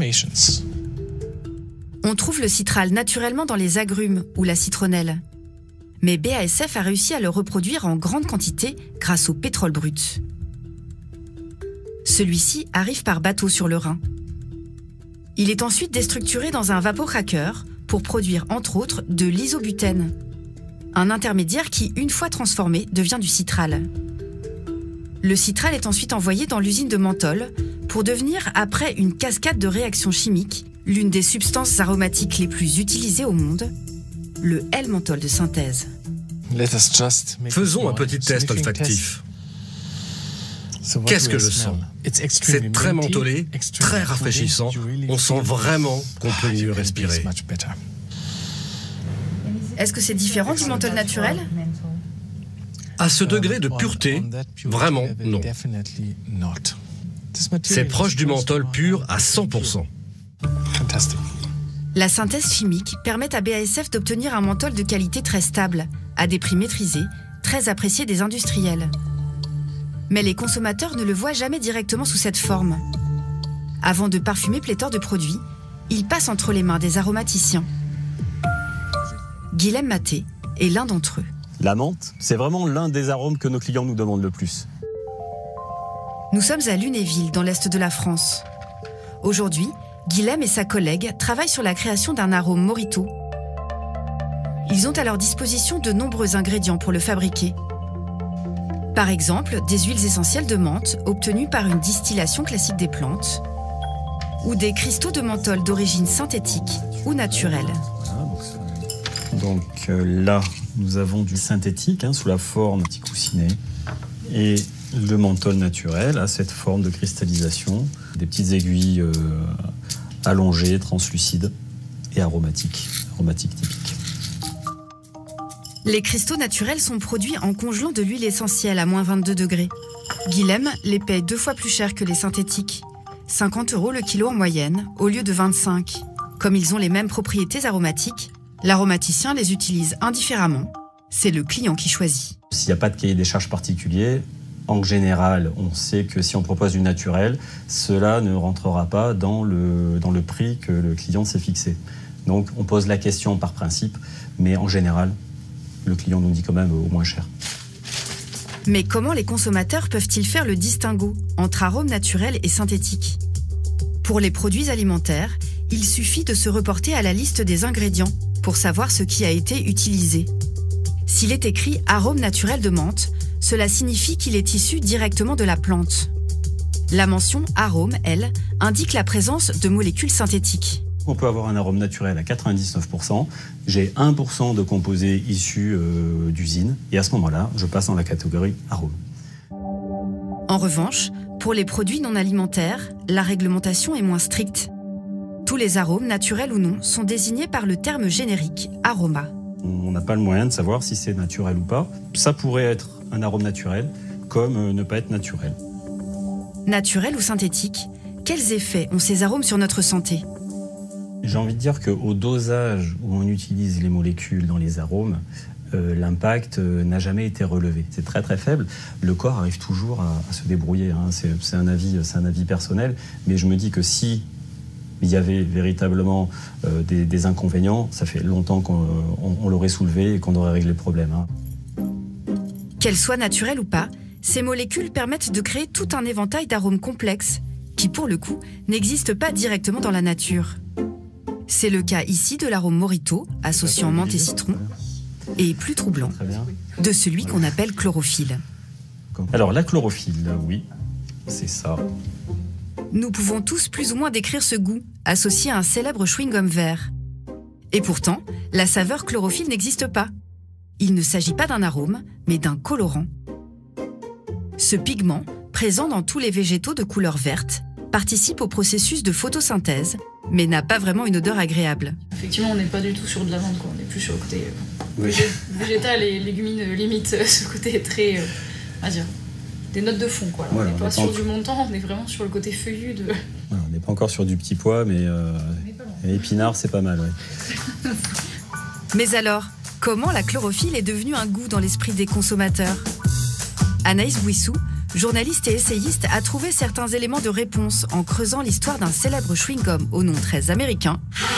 On trouve le citral naturellement dans les agrumes ou la citronnelle. Mais BASF a réussi à le reproduire en grande quantité grâce au pétrole brut. Celui-ci arrive par bateau sur le Rhin. Il est ensuite déstructuré dans un vapocracker pour produire entre autres de l'isobutène, un intermédiaire qui, une fois transformé, devient du citral. Le citral est ensuite envoyé dans l'usine de menthol pour devenir, après une cascade de réactions chimiques, l'une des substances aromatiques les plus utilisées au monde, le L-menthol de synthèse. Faisons un petit test olfactif. Qu'est-ce que je sens? C'est très mentholé, très rafraîchissant. On sent vraiment qu'on peut mieux respirer. Est-ce que c'est différent du menthol naturel? À ce degré de pureté, vraiment non. C'est proche du menthol pur à 100%. La synthèse chimique permet à BASF d'obtenir un menthol de qualité très stable, à des prix maîtrisés, très apprécié des industriels. Mais les consommateurs ne le voient jamais directement sous cette forme. Avant de parfumer pléthore de produits, il passe entre les mains des aromaticiens. Guilhem Maté est l'un d'entre eux. La menthe, c'est vraiment l'un des arômes que nos clients nous demandent le plus. Nous sommes à Lunéville, dans l'est de la France. Aujourd'hui, Guilhem et sa collègue travaillent sur la création d'un arôme Morito. Ils ont à leur disposition de nombreux ingrédients pour le fabriquer. Par exemple, des huiles essentielles de menthe obtenues par une distillation classique des plantes, ou des cristaux de menthol d'origine synthétique ou naturelle. Donc là, nous avons du synthétique sous la forme petit coussinet et le menthol naturel à cette forme de cristallisation, des petites aiguilles allongées, translucides et aromatiques typiques. Les cristaux naturels sont produits en congelant de l'huile essentielle à moins 22 degrés. Guilhem les paye 2 fois plus cher que les synthétiques. 50 € le kilo en moyenne, au lieu de 25. Comme ils ont les mêmes propriétés aromatiques, l'aromaticien les utilise indifféremment. C'est le client qui choisit. S'il n'y a pas de cahier des charges particulier, en général, on sait que si on propose du naturel, cela ne rentrera pas dans le prix que le client s'est fixé. Donc on pose la question par principe, mais en général, le client nous dit quand même au moins cher. Mais comment les consommateurs peuvent-ils faire le distinguo entre arômes naturels et synthétiques? Pour les produits alimentaires, il suffit de se reporter à la liste des ingrédients pour savoir ce qui a été utilisé. S'il est écrit « arôme naturel de menthe », cela signifie qu'il est issu directement de la plante. La mention « arôme », elle, indique la présence de molécules synthétiques. On peut avoir un arôme naturel à 99%, j'ai 1% de composés issus d'usine, et à ce moment-là, je passe dans la catégorie arôme. En revanche, pour les produits non alimentaires, la réglementation est moins stricte. Tous les arômes, naturels ou non, sont désignés par le terme générique aroma. On n'a pas le moyen de savoir si c'est naturel ou pas. Ça pourrait être un arôme naturel, comme ne pas être naturel. Naturel ou synthétique, quels effets ont ces arômes sur notre santé ? J'ai envie de dire qu'au dosage où on utilise les molécules dans les arômes, l'impact n'a jamais été relevé. C'est très très faible. Le corps arrive toujours à se débrouiller. C'est un avis personnel. Mais je me dis que si il y avait véritablement des inconvénients, ça fait longtemps qu'on l'aurait soulevé et qu'on aurait réglé le problème. Qu'elles soient naturelles ou pas, ces molécules permettent de créer tout un éventail d'arômes complexes qui, pour le coup, n'existent pas directement dans la nature. C'est le cas ici de l'arôme Morito, associant menthe et citron, et plus troublant, de celui qu'on appelle chlorophylle. Alors la chlorophylle, oui, c'est ça. Nous pouvons tous plus ou moins décrire ce goût, associé à un célèbre chewing-gum vert. Et pourtant, la saveur chlorophylle n'existe pas. Il ne s'agit pas d'un arôme, mais d'un colorant. Ce pigment, présent dans tous les végétaux de couleur verte, participe au processus de photosynthèse, mais n'a pas vraiment une odeur agréable. Effectivement, on n'est pas du tout sur de la menthe, quoi. On est plus sur le côté végétal et légumineux, limite, ce côté très, on va dire, des notes de fond, quoi. Voilà, on n'est pas sur du montant, on est vraiment sur le côté feuillu de... Voilà, on n'est pas encore sur du petit pois, mais épinard, c'est pas mal, ouais. Mais alors, comment la chlorophylle est devenue un goût dans l'esprit des consommateurs? Anaïs Bouissou, journaliste et essayiste, a trouvé certains éléments de réponse en creusant l'histoire d'un célèbre chewing-gum au nom très américain.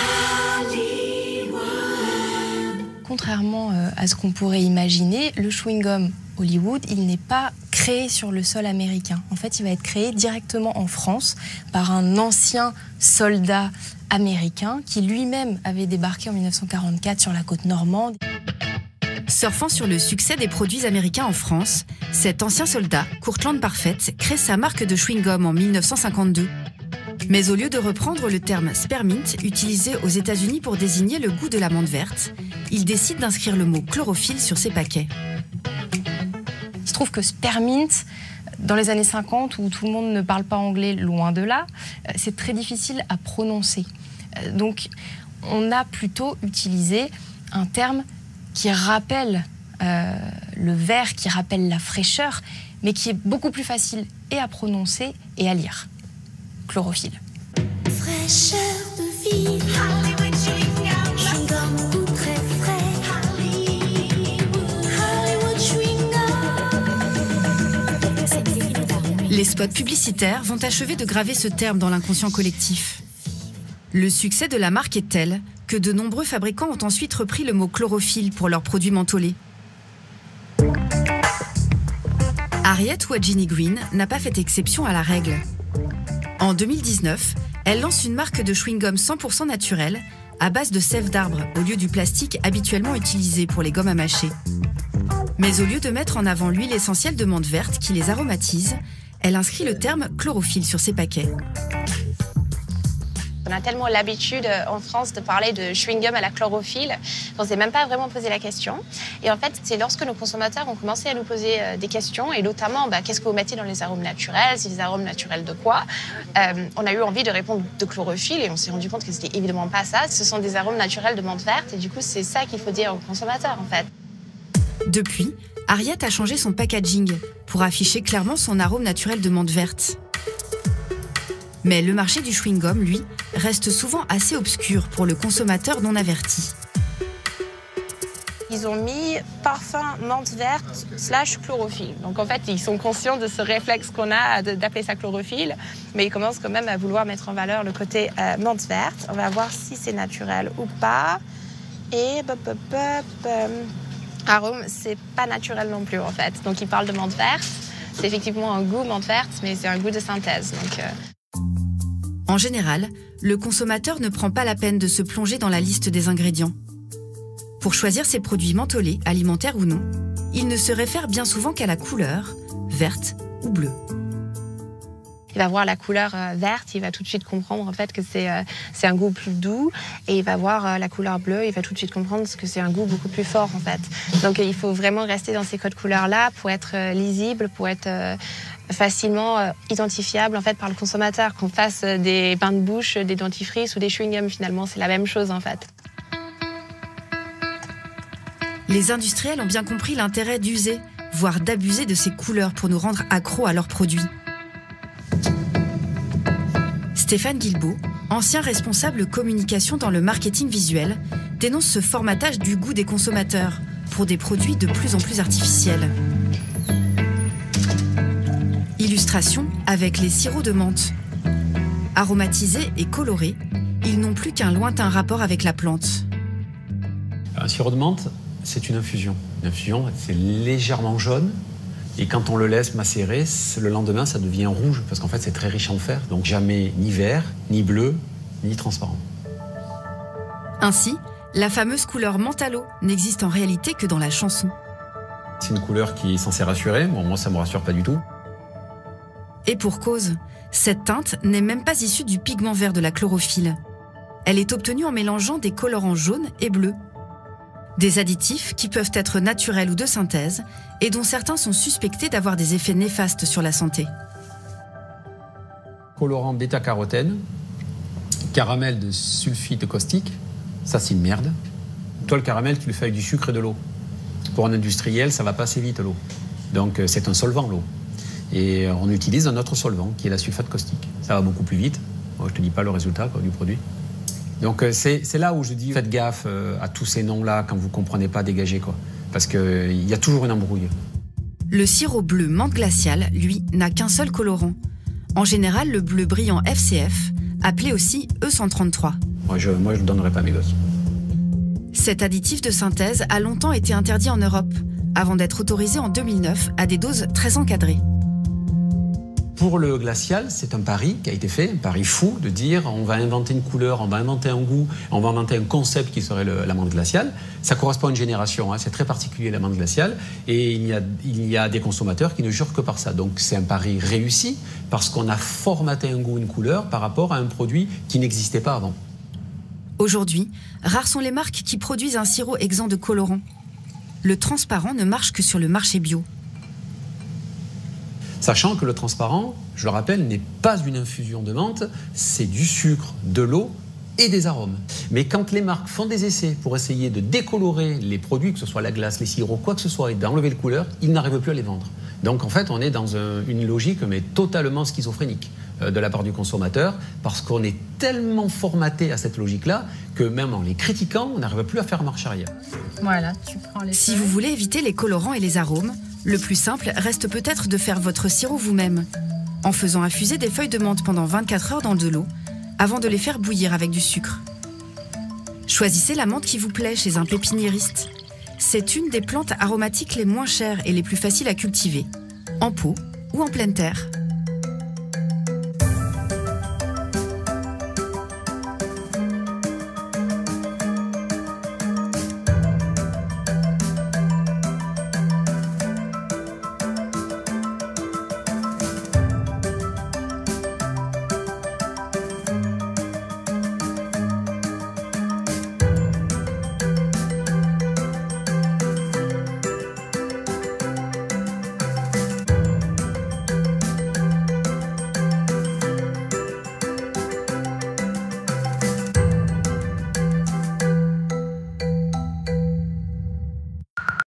Contrairement à ce qu'on pourrait imaginer, le chewing-gum Hollywood, il n'est pas créé sur le sol américain. En fait, il va être créé directement en France par un ancien soldat américain qui lui-même avait débarqué en 1944 sur la côte normande. Surfant sur le succès des produits américains en France, cet ancien soldat, Courtland Parfait, crée sa marque de chewing-gum en 1952. Mais au lieu de reprendre le terme spearmint, utilisé aux États-Unis pour désigner le goût de la menthe verte, il décide d'inscrire le mot chlorophylle sur ses paquets. Il se trouve que spearmint, dans les années 50, où tout le monde ne parle pas anglais, loin de là, c'est très difficile à prononcer. Donc, on a plutôt utilisé un terme qui rappelle le vert, qui rappelle la fraîcheur, mais qui est beaucoup plus facile et à prononcer et à lire. Chlorophylle. Fraîcheur de vie, Hollywood chewing-gum, chewing-gum goût très frais, Hollywood chewing-gum. Les spots publicitaires vont achever de graver ce terme dans l'inconscient collectif. Le succès de la marque est tel que de nombreux fabricants ont ensuite repris le mot chlorophylle pour leurs produits mentholés. Harriet Wagini Green n'a pas fait exception à la règle. En 2019, elle lance une marque de chewing-gum 100% naturel à base de sève d'arbre au lieu du plastique habituellement utilisé pour les gommes à mâcher. Mais au lieu de mettre en avant l'huile essentielle de menthe verte qui les aromatise, elle inscrit le terme chlorophylle sur ses paquets. On a tellement l'habitude en France de parler de chewing-gum à la chlorophylle qu'on ne s'est même pas vraiment posé la question. Et en fait, c'est lorsque nos consommateurs ont commencé à nous poser des questions, et notamment, qu'est-ce que vous mettez dans les arômes naturels, c'est des arômes naturels de quoi, on a eu envie de répondre de chlorophylle, et on s'est rendu compte que c'était évidemment pas ça. Ce sont des arômes naturels de menthe verte, et du coup, c'est ça qu'il faut dire aux consommateurs, en fait. Depuis, Harriet a changé son packaging pour afficher clairement son arôme naturel de menthe verte. Mais le marché du chewing-gum, lui, reste souvent assez obscur pour le consommateur non averti. Ils ont mis parfum menthe verte / chlorophylle. Donc en fait, ils sont conscients de ce réflexe qu'on a d'appeler ça chlorophylle, mais ils commencent quand même à vouloir mettre en valeur le côté menthe verte. On va voir si c'est naturel ou pas. Et arôme, c'est pas naturel non plus en fait. Donc ils parlent de menthe verte. C'est effectivement un goût menthe verte, mais c'est un goût de synthèse. Donc, En général, le consommateur ne prend pas la peine de se plonger dans la liste des ingrédients. Pour choisir ses produits mentholés, alimentaires ou non, il ne se réfère bien souvent qu'à la couleur, verte ou bleue. Il va voir la couleur verte, il va tout de suite comprendre en fait que c'est un goût plus doux, et il va voir la couleur bleue, il va tout de suite comprendre que c'est un goût beaucoup plus fort en fait. Donc il faut vraiment rester dans ces codes couleurs-là pour être lisible, pour être facilement identifiable en fait par le consommateur. Qu'on fasse des bains de bouche, des dentifrices ou des chewing-gums, finalement c'est la même chose en fait. Les industriels ont bien compris l'intérêt d'user, voire d'abuser de ces couleurs pour nous rendre accros à leurs produits. Stéphane Guilbeault, ancien responsable communication dans le marketing visuel, dénonce ce formatage du goût des consommateurs pour des produits de plus en plus artificiels. Illustration avec les sirops de menthe. Aromatisés et colorés, ils n'ont plus qu'un lointain rapport avec la plante. Un sirop de menthe, c'est une infusion. L'infusion, c'est légèrement jaune. Et quand on le laisse macérer, le lendemain, ça devient rouge, parce qu'en fait, c'est très riche en fer. Donc jamais ni vert, ni bleu, ni transparent. Ainsi, la fameuse couleur mentalo n'existe en réalité que dans la chanson. C'est une couleur qui est censée rassurer. Bon, moi, ça me rassure pas du tout. Et pour cause, cette teinte n'est même pas issue du pigment vert de la chlorophylle. Elle est obtenue en mélangeant des colorants jaunes et bleus. Des additifs qui peuvent être naturels ou de synthèse et dont certains sont suspectés d'avoir des effets néfastes sur la santé. Colorant bêta-carotène, caramel de sulfite caustique, ça c'est une merde. Toi, le caramel, tu le fais avec du sucre et de l'eau. Pour un industriel, ça va pas assez vite l'eau. Donc c'est un solvant, l'eau. Et on utilise un autre solvant qui est la sulfate caustique. Ça va beaucoup plus vite. Moi, je te dis pas le résultat du produit. Donc c'est là où je dis faites gaffe à tous ces noms-là quand vous comprenez pas, dégagez quoi. Parce qu'il y a toujours une embrouille. Le sirop bleu menthe glaciale, lui, n'a qu'un seul colorant. En général, le bleu brillant FCF, appelé aussi E133. Moi, je ne donnerai pas à mes gosses. Cet additif de synthèse a longtemps été interdit en Europe, avant d'être autorisé en 2009 à des doses très encadrées. Pour le glacial, c'est un pari qui a été fait, un pari fou, de dire on va inventer une couleur, on va inventer un goût, on va inventer un concept qui serait l'amande glaciale. Ça correspond à une génération, hein, c'est très particulier l'amande glaciale, et il y a des consommateurs qui ne jurent que par ça. Donc c'est un pari réussi, parce qu'on a formaté un goût, une couleur, par rapport à un produit qui n'existait pas avant. Aujourd'hui, rares sont les marques qui produisent un sirop exempt de colorants. Le transparent ne marche que sur le marché bio. Sachant que le transparent, je le rappelle, n'est pas une infusion de menthe, c'est du sucre, de l'eau et des arômes. Mais quand les marques font des essais pour essayer de décolorer les produits, que ce soit la glace, les sirops, quoi que ce soit, et d'enlever les couleurs, ils n'arrivent plus à les vendre. Donc en fait, on est dans une logique mais totalement schizophrénique de la part du consommateur, parce qu'on est tellement formaté à cette logique-là que même en les critiquant, on n'arrive plus à faire marche arrière. Voilà, tu prends les Si vous voulez éviter les colorants et les arômes, le plus simple reste peut-être de faire votre sirop vous-même, en faisant infuser des feuilles de menthe pendant 24 heures dans de l'eau, avant de les faire bouillir avec du sucre. Choisissez la menthe qui vous plaît chez un pépiniériste. C'est une des plantes aromatiques les moins chères et les plus faciles à cultiver, en pot ou en pleine terre.